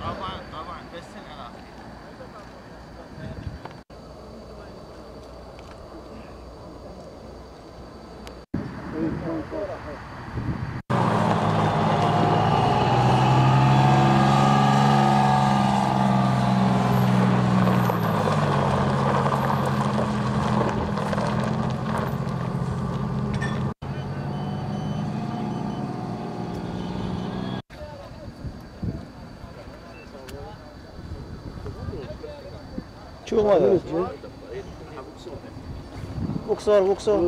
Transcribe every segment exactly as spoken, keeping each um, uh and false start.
طبعا طبعا بس العراقي. شو هذا؟ بوكسر بوكسر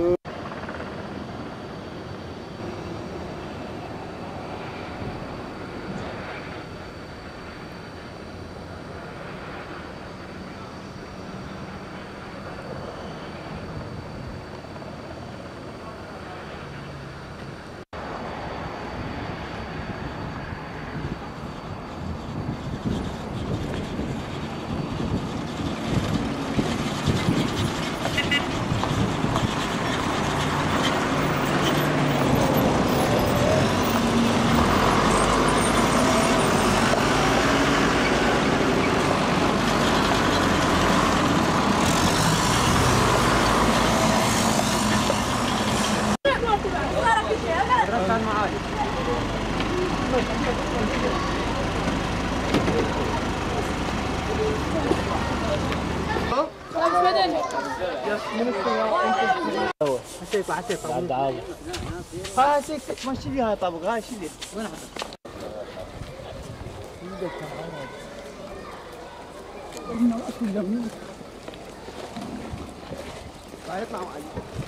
حسيت حسيت بعد عادي هاي سكت ماشي لي هاي طابق هاي شيلي وين حطيت؟ إنه أكل جميل هيطلع معي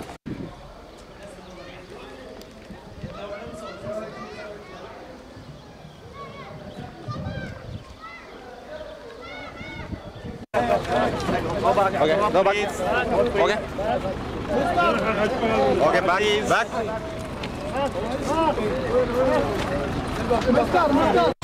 Okay, no back. Okay. Okay, back. Back.